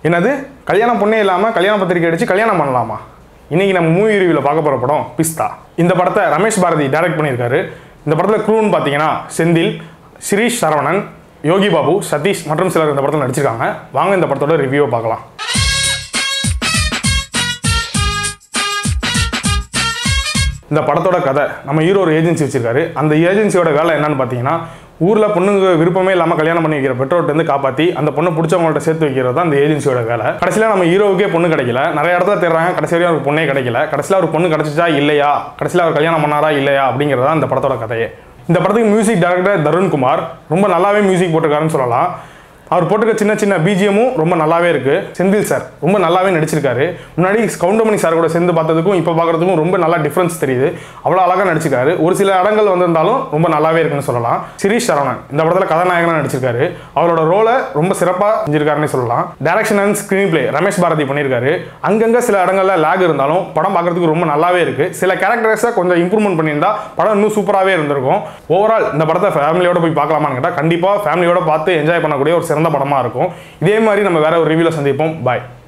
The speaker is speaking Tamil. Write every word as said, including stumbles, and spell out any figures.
என்னது கல்யாணம் பொண்ணே இல்லாமல் கல்யாண பத்திரிக்கை அடித்து கல்யாணம் பண்ணலாமா? இன்றைக்கி நம்ம மூவி ரிவ்யூவில் பார்க்க போகிற படம் பிஸ்தா. இந்த படத்தை ரமேஷ் பாரதி டைரக்ட் பண்ணியிருக்காரு. இந்த படத்தில் க்ரூன்னு பார்த்தீங்கன்னா செந்தில், ஸ்ரீஷ் சரவணன், யோகி பாபு, சதீஷ் மற்றும் சிலர் இந்த படத்தில் நடிச்சிருக்காங்க. வாங்க இந்த படத்தோட ரிவ்யூவை பார்க்கலாம். இந்த படத்தோட கதை, நம்ம ஹீரோ ஒரு ஏஜென்சி வச்சிருக்காரு. அந்த ஏஜென்சியோட வேலை என்னன்னு பார்த்தீங்கன்னா, ஊரில் பொண்ணுங்க விருப்பமே இல்லாமல் கல்யாணம் பண்ணி வைக்கிற பெற்றோர்கிட்ட காப்பாற்றி அந்த பொண்ணை பிடிச்சவங்கள்ட்ட சேர்த்து வைக்கிறது தான் அந்த ஏஜென்சியோட வேலை. கடைசியில் நம்ம ஹீரோவுக்கே பொண்ணு கிடைக்கல, நிறைய இடத்துல தேடுறாங்க, கடைசி வரையும் அவருக்கு பொண்ணே கிடைக்கல. கடைசியில் அவர் பொண்ணு கிடைச்சிச்சா இல்லையா, கடைசியில் அவர் கல்யாணம் பண்ணாரா இல்லையா அப்படிங்கிறதா இந்த படத்தோட கதையே. இந்த படத்துக்கு மியூசிக் டைரக்டர் தருண்குமார் ரொம்ப நல்லாவே மியூசிக் போட்டிருக்காருன்னு சொல்லலாம். அவர் போட்டுக்க சின்ன சின்ன பிஜிஎமும் ரொம்ப நல்லாவே இருக்கு. செந்தில் சார் ரொம்ப நல்லாவே நடிச்சிருக்காரு. முன்னாடி கவுண்டமணி சார் கூட சேர்ந்து பார்த்ததுக்கும் இப்போ பார்க்குறதுக்கும் ரொம்ப நல்லா டிஃப்ரென்ஸ் தெரியுது. அவ்வளோ அழகாக நடிச்சிருக்காரு. ஒரு சில இடங்கள் வந்திருந்தாலும் ரொம்ப நல்லாவே இருக்குன்னு சொல்லலாம். ஸ்ரீஷ் சரவணன் இந்த படத்தில் கதாநாயகனாக நடிச்சிருக்காரு. அவரோட ரோலை ரொம்ப சிறப்பாக செஞ்சிருக்காருன்னு சொல்லலாம். Direction and screenplay Ramesh Bharathi பண்ணியிருக்காரு. அங்கங்கே சில இடங்கள்ல லேக் இருந்தாலும் படம் பார்க்கறதுக்கு ரொம்ப நல்லாவே இருக்கு. சில கேரக்டர்ஸை கொஞ்சம் இம்ப்ரூவ்மெண்ட் பண்ணியிருந்தா படம் இன்னும் சூப்பராகவே இருந்திருக்கும். ஓவரால் இந்த படத்தை ஃபேமிலியோட போய் பார்க்கலாமான்னு கேட்டால் கண்டிப்பாக ஃபேமிலியோட பார்த்து என்ஜாய் பண்ணக்கூடிய ஒரு சிறந்த படமா இருக்கும். இதே மாதிரி நம்ம வேற ஒரு ரிவ்யூல சந்திப்போம். பாய்.